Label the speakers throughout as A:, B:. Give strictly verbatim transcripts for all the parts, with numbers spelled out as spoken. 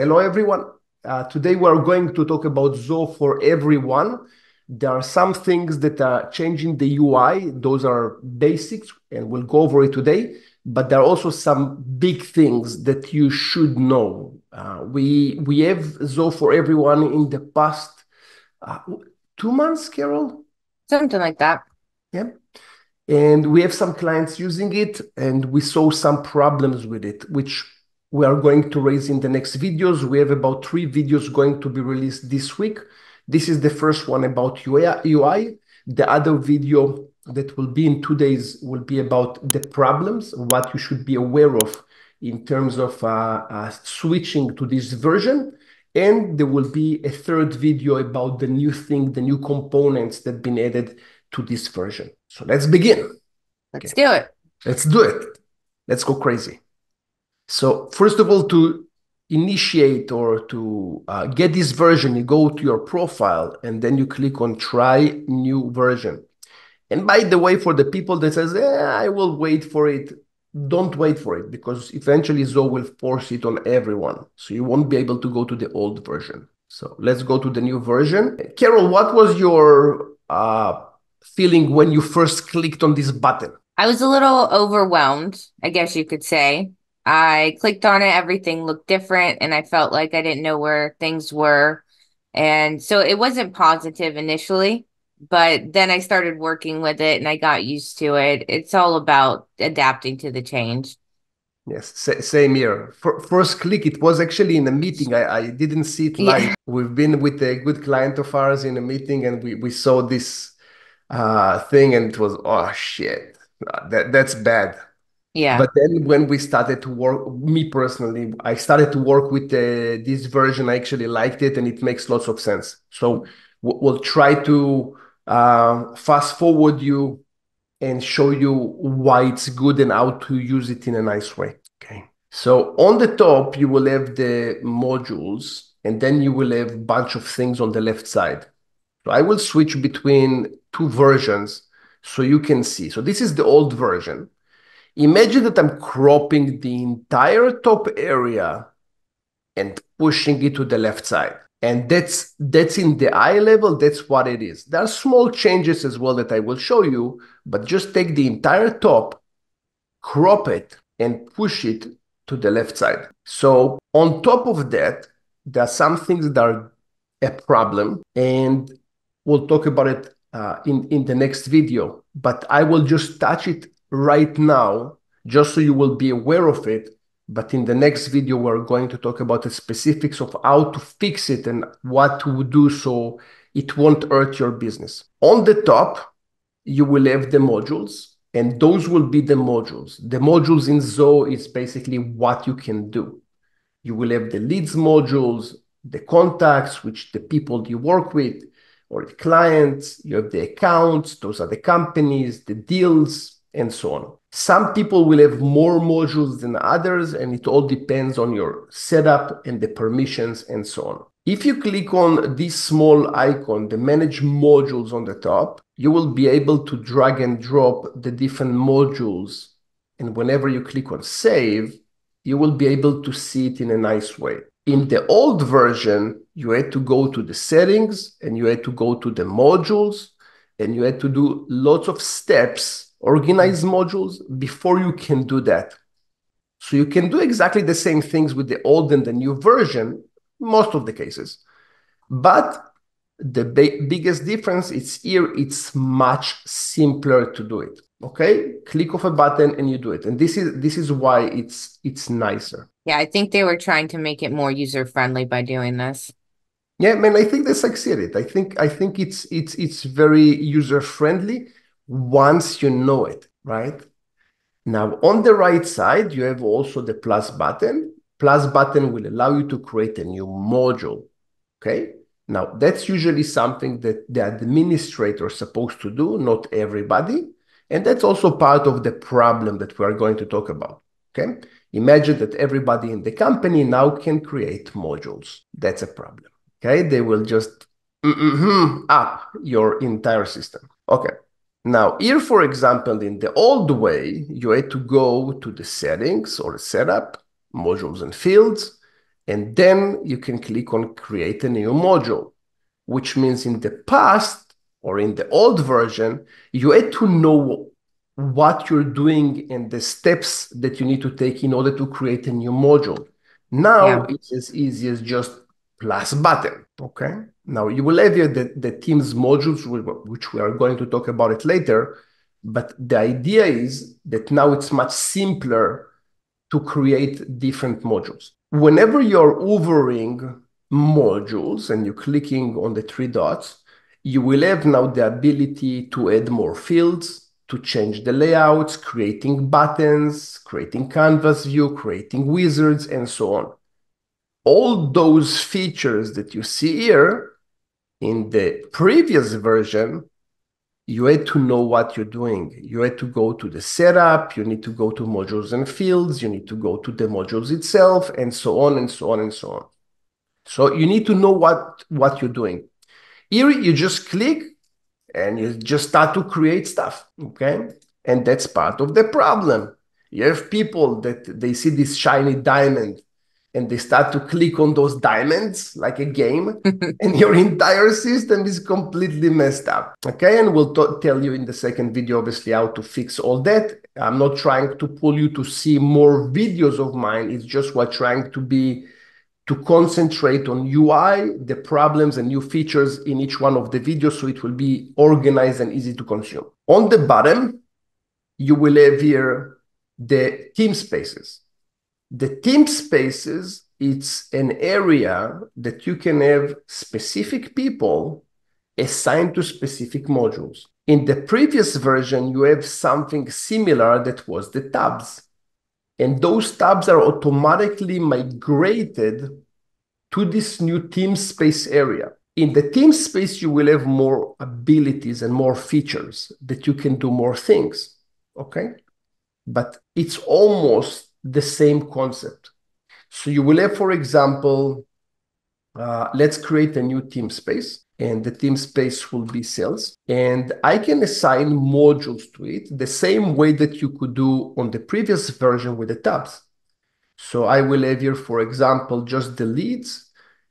A: Hello, everyone. Uh, today we're going to talk about Zoho Everyone. There are some things that are changing the U I. Those are basics, and we'll go over it today. But there are also some big things that you should know. Uh, we we have Zoho Everyone in the past uh, two months, Carol.
B: Something like that.
A: Yeah. And we have some clients using it, and we saw some problems with it, which we are going to raise in the next videos. We have about three videos going to be released this week. This is the first one about U I. The other video that will be in two days will be about the problems, what you should be aware of in terms of uh, uh, switching to this version. And there will be a third video about the new thing, the new components that have been added to this version. So let's begin.
B: Let's
A: Okay,
B: do it.
A: let's do it. Let's go crazy. So first of all, to initiate or to uh, get this version, you go to your profile and then you click on try new version. And by the way, for the people that says, eh, I will wait for it, don't wait for it, because eventually Zoho will force it on everyone. So you won't be able to go to the old version. So let's go to the new version. Carol, what was your uh, feeling when you first clicked on this button?
B: I was a little overwhelmed, I guess you could say. I clicked on it, everything looked different, and I felt like I didn't know where things were. And so it wasn't positive initially, but then I started working with it and I got used to it. It's all about adapting to the change.
A: Yes, same here. For, first click, it was actually in a meeting. I, I didn't see it live.
B: Yeah.
A: We've been with a good client of ours in a meeting, and we, we saw this uh, thing, and it was, oh, shit, uh, that, that's bad.
B: Yeah.
A: But then when we started to work, me personally, I started to work with uh, this version. I actually liked it, and it makes lots of sense. So we'll try to uh, fast forward you and show you why it's good and how to use it in a nice way. Okay. So on the top, you will have the modules, and then you will have a bunch of things on the left side. So I will switch between two versions so you can see. So this is the old version. Imagine that I'm cropping the entire top area and pushing it to the left side. And that's that's in the eye level, that's what it is. There are small changes as well that I will show you, but just take the entire top, crop it, and push it to the left side. So on top of that, there are some things that are a problem, and we'll talk about it uh, in, in the next video, but I will just touch it right now, just so you will be aware of it. But in the next video, we're going to talk about the specifics of how to fix it and what to do so it won't hurt your business. On the top, you will have the modules, and those will be the modules. The modules in Zoho is basically what you can do. You will have the leads modules, the contacts, which the people you work with, or the clients. You have the accounts, those are the companies, the deals, and so on. Some people will have more modules than others, and it all depends on your setup and the permissions and so on. If you click on this small icon, the manage modules on the top, you will be able to drag and drop the different modules. And whenever you click on save, you will be able to see it in a nice way. In the old version, you had to go to the settings and you had to go to the modules and you had to do lots of steps, organize modules before you can do that. So you can do exactly the same things with the old and the new version, most of the cases. But the biggest difference is here, it's much simpler to do it. Okay, click of a button and you do it. And this is this is why it's it's nicer.
B: Yeah, I think they were trying to make it more user-friendly by doing this.
A: Yeah, man, I think they succeeded. I think I think it's it's it's very user-friendly once you know it, right? Now, on the right side, you have also the plus button. Plus button will allow you to create a new module, okay? Now, that's usually something that the administrator is supposed to do, not everybody. And that's also part of the problem that we are going to talk about, okay? Imagine that everybody in the company now can create modules. That's a problem, okay? They will just mm-hmm, up your entire system. Okay. Now, here, for example, in the old way, you had to go to the settings or setup, modules and fields, And then you can click on create a new module, which means in the past or in the old version, you had to know what you're doing and the steps that you need to take in order to create a new module. Now
B: Yeah.
A: it's as easy as just plus button, okay? Now you will have here the, the Teams modules, which we are going to talk about it later, but the idea is that now it's much simpler to create different modules. Whenever you're hovering modules and you're clicking on the three dots, you will have now the ability to add more fields, to change the layouts, creating buttons, creating canvas view, creating wizards, and so on. All those features that you see here in the previous version, you had to know what you're doing. You had to go to the setup, you need to go to modules and fields, you need to go to the modules itself, and so on and so on and so on. So you need to know what, what you're doing. Here, you just click and you just start to create stuff, okay? And that's part of the problem. You have people that they see this shiny diamond and they start to click on those diamonds like a game, and your entire system is completely messed up. Okay, and we'll tell you in the second video, obviously, how to fix all that. I'm not trying to pull you to see more videos of mine. It's just we're trying to be to concentrate on U I, the problems and new features in each one of the videos, so it will be organized and easy to consume. On the bottom, you will have here the team spaces. The team spaces, it's an area that you can have specific people assigned to specific modules. In the previous version, you have something similar that was the tabs. And those tabs are automatically migrated to this new team space area. In the team space, you will have more abilities and more features that you can do more things, okay? But it's almost the same concept. So you will have, for example, uh, let's create a new team space, and the team space will be sales. And I can assign modules to it the same way that you could do on the previous version with the tabs. So I will have here, for example, just the leads,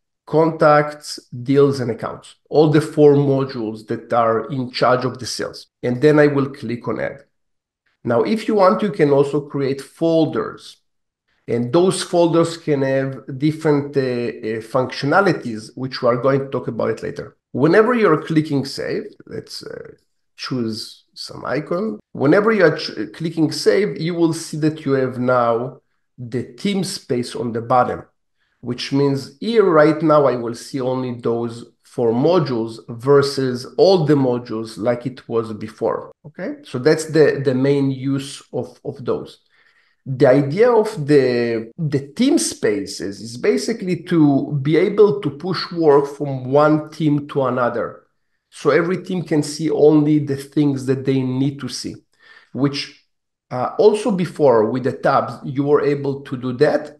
A: contacts, deals, and accounts, all the four modules that are in charge of the sales. And then I will click on add. Now, if you want, you can also create folders. And those folders can have different uh, uh, functionalities, which we are going to talk about it later. Whenever you're clicking save, let's uh, choose some icon. Whenever you are clicking save, you will see that you have now the team space on the bottom, which means here right now I will see only those four modules versus all the modules like it was before, okay? So that's the, the main use of, of those. The idea of the, the team spaces is basically to be able to push work from one team to another. So every team can see only the things that they need to see, which uh, also before with the tabs, you were able to do that.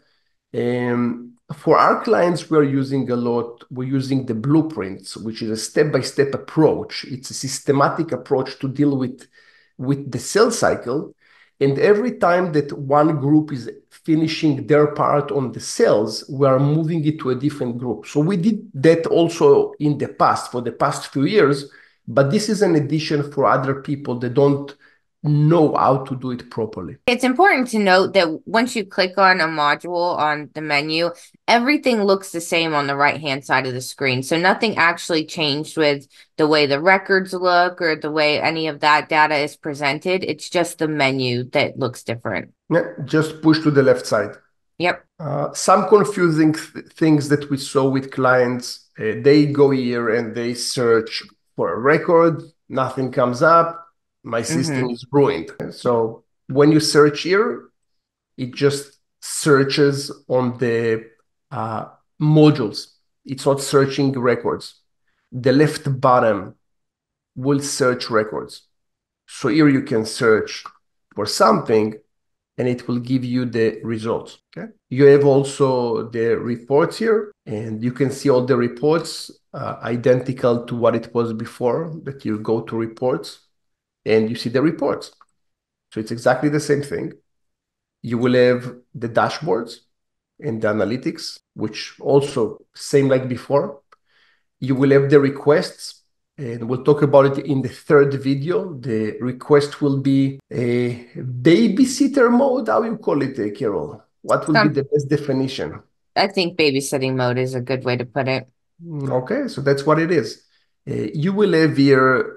A: Um, for our clients, we're using a lot, we're using the blueprints, which is a step-by-step approach. It's a systematic approach to deal with, with the sales cycle. And every time that one group is finishing their part on the sales, we are moving it to a different group. So we did that also in the past, for the past few years, but this is an addition for other people that don't know how to do it properly.
B: It's important to note that once you click on a module on the menu, everything looks the same on the right-hand side of the screen. So nothing actually changed with the way the records look or the way any of that data is presented. It's just the menu that looks different.
A: Yeah, just push to the left side.
B: Yep.
A: Uh, some confusing th things that we saw with clients, uh, they go here and they search for a record, nothing comes up. My system
B: Mm-hmm.
A: is ruined. So when you search here, it just searches on the uh, modules. It's not searching records. The left bottom will search records. So here you can search for something and it will give you the results. Okay. You have also the reports here, and you can see all the reports uh, identical to what it was before, that you go to reports and you see the reports. So it's exactly the same thing. You will have the dashboards, and the analytics, which also same like before. You will have the requests, and we'll talk about it in the third video. The request will be a babysitter mode. How you call it, uh, Carol? What will be
B: Um,
A: the best definition?
B: I think babysitting mode is a good way to put it.
A: Okay, so that's what it is. Uh, you will have here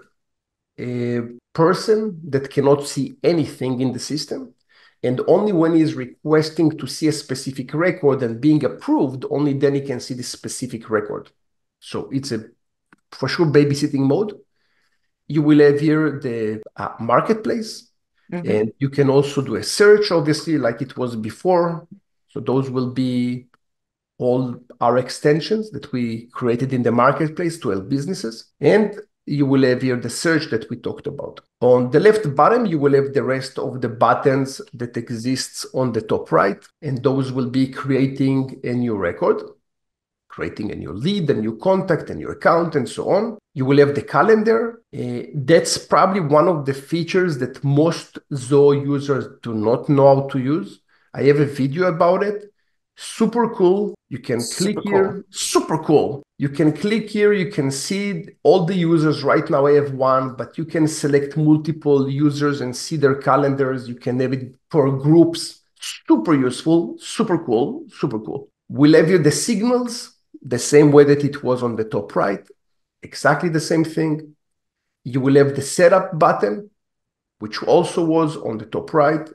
A: a person that cannot see anything in the system, and only when he's requesting to see a specific record and being approved, only then he can see the specific record. So it's a for sure babysitting mode. You will have here the uh, marketplace,
B: Mm-hmm.
A: and you can also do a search, obviously, like it was before. So those will be all our extensions that we created in the marketplace to help businesses. And you will have here the search that we talked about. On the left bottom, you will have the rest of the buttons that exists on the top right, and those will be creating a new record, creating a new lead, a new contact, a new account, and so on. You will have the calendar. Uh, that's probably one of the features that most Zoho users do not know how to use. I have a video about it. Super cool. You can click
B: Super cool.
A: here. Super cool. You can click here. You can see all the users. Right now I have one, but you can select multiple users and see their calendars. You can have it for groups. Super useful. Super cool. Super cool. We'll have here the signals, the same way that it was on the top right. Exactly the same thing. You will have the setup button, which also was on the top right.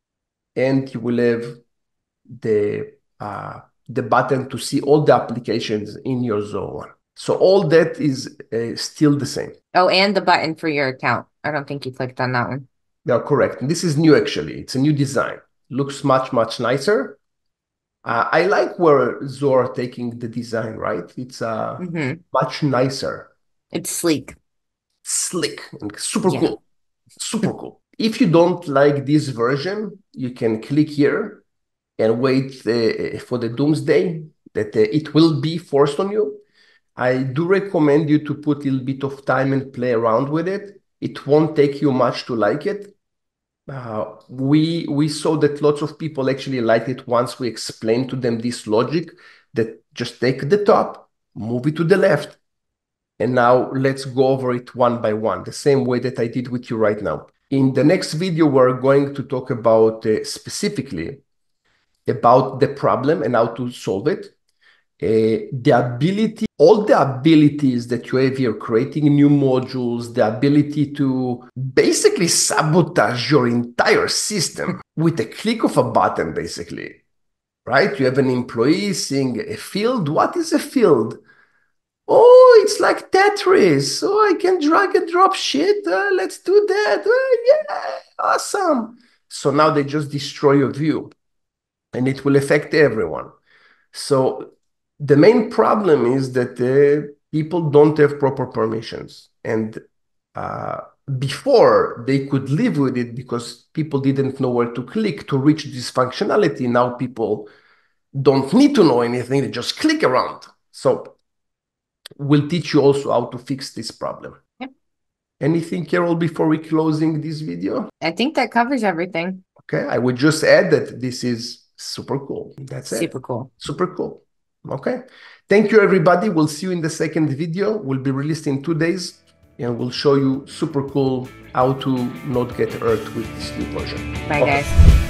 A: And you will have the uh, the button to see all the applications in your Zoho. So all that is uh, still the same.
B: Oh, and the button for your account. I don't think you clicked on that one.
A: Yeah, correct. And this is new, actually. It's a new design. Looks much, much nicer. Uh, I like where Zoho are taking the design, right? It's uh,
B: Mm-hmm.
A: much nicer.
B: It's sleek.
A: Slick and super
B: Yeah.
A: cool. Super cool. If you don't like this version, you can click here and wait uh, for the doomsday that uh, it will be forced on you. I do recommend you to put a little bit of time and play around with it. It won't take you much to like it. Uh, we we saw that lots of people actually liked it once we explained to them this logic that just take the top, move it to the left, and now let's go over it one by one, the same way that I did with you right now. In the next video, we're going to talk about uh, specifically about the problem and how to solve it. Uh, the ability, all the abilities that you have here, creating new modules, the ability to basically sabotage your entire system with a click of a button, basically, right? You have an employee seeing a field. What is a field? Oh, it's like Tetris. Oh, I can drag and drop shit. Uh, let's do that. Uh, yeah, awesome. So now they just destroy your view, and it will affect everyone. So the main problem is that uh, people don't have proper permissions. And uh, before they could live with it because people didn't know where to click to reach this functionality. Now people don't need to know anything. They just click around. So we'll teach you also how to fix this problem.
B: Yep.
A: Anything, Carol, before we closing this video?
B: I think that covers everything.
A: Okay, I would just add that this is super cool. That's it.
B: Super cool.
A: Super cool. Okay. Thank you, everybody. We'll see you in the second video. Will be released in two days, and we'll show you super cool how to not get hurt with this new version.
B: Bye,
A: Okay.
B: guys.